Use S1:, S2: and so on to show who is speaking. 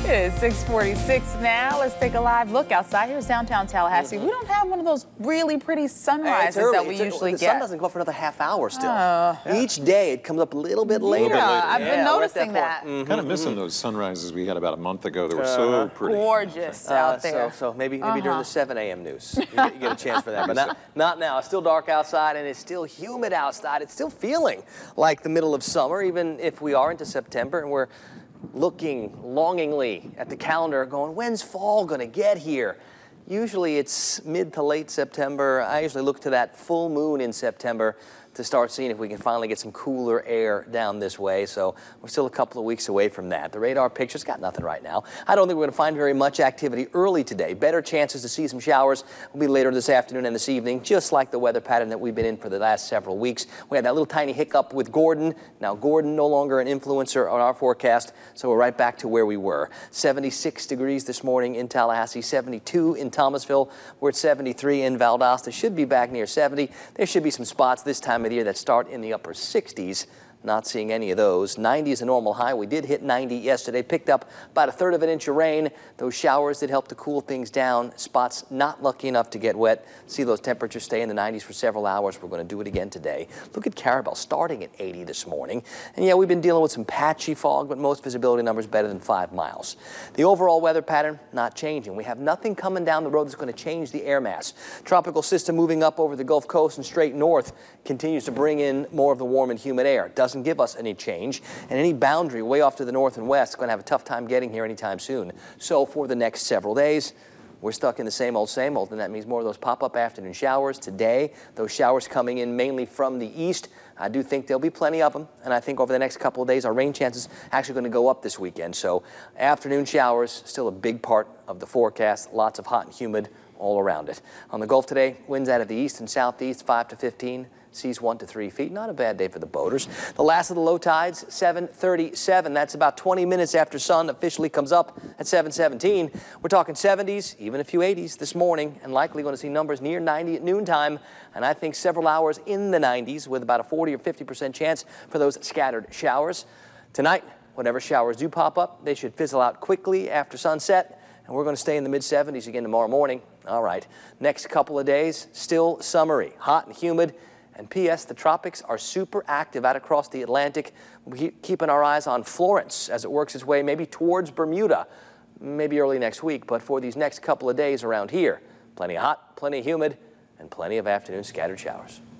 S1: It is 6:46 now. Let's take a live look outside. Here's downtown Tallahassee. We don't have one of those really pretty sunrises that we usually get.
S2: The sun doesn't go up for another half hour still. Each day it comes up a little bit later.
S1: Yeah, I've been noticing that.
S3: Kind of missing those sunrises we had about a month ago. They were so pretty.
S1: Gorgeous out there.
S2: So maybe during the 7 a.m. news, you get a chance for that. But not now. It's still dark outside and it's still humid outside. It's still feeling like the middle of summer, even if we are into September and we're looking longingly at the calendar going, when's fall going to get here? Usually it's mid to late September. I usually look to that full moon in September to start seeing if we can finally get some cooler air down this way. So we're still a couple of weeks away from that. The radar picture's got nothing right now. I don't think we're going to find very much activity early today. Better chances to see some showers will be later this afternoon and this evening, just like the weather pattern that we've been in for the last several weeks. We had that little tiny hiccup with Gordon. Now Gordon no longer an influencer on our forecast, so we're right back to where we were. 76 degrees this morning in Tallahassee, 72 in Thomasville. We're at 73 in Valdosta. Should be back near 70. There should be some spots this time of the year that start in the upper 60s. Not seeing any of those. 90 is a normal high. We did hit 90 yesterday. Picked up about 1/3 of an inch of rain. Those showers did help to cool things down. Spots not lucky enough to get wet. See those temperatures stay in the 90s for several hours. We're going to do it again today. Look at Carabel starting at 80 this morning. And yeah, we've been dealing with some patchy fog, but most visibility numbers better than 5 miles. The overall weather pattern not changing. We have nothing coming down the road that's going to change the air mass. Tropical system moving up over the Gulf Coast and straight north continues to bring in more of the warm and humid air. Doesn't give us any change, and any boundary way off to the north and west is going to have a tough time getting here anytime soon. So for the next several days, we're stuck in the same old, and that means more of those pop-up afternoon showers today. Those showers coming in mainly from the east. I do think there'll be plenty of them, and I think over the next couple of days, our rain chances actually going to go up this weekend. So afternoon showers, still a big part of the forecast. Lots of hot and humid all around it. On the Gulf today, winds out of the east and southeast, 5 to 15. Seas 1 to 3 feet. Not a bad day for the boaters. The last of the low tides, 7:37. That's about 20 minutes after sun officially comes up at 7:17. We're talking 70s, even a few 80s this morning, and likely going to see numbers near 90 at noontime. And I think several hours in the 90s with about a 40 or 50% chance for those scattered showers. Tonight, whatever showers do pop up, they should fizzle out quickly after sunset. And we're going to stay in the mid-70s again tomorrow morning. All right. Next couple of days, still summery, hot and humid. And P.S. the tropics are super active out across the Atlantic. We're keeping our eyes on Florence as it works its way maybe towards Bermuda, maybe early next week. But for these next couple of days around here, plenty of hot, plenty of humid, and plenty of afternoon scattered showers.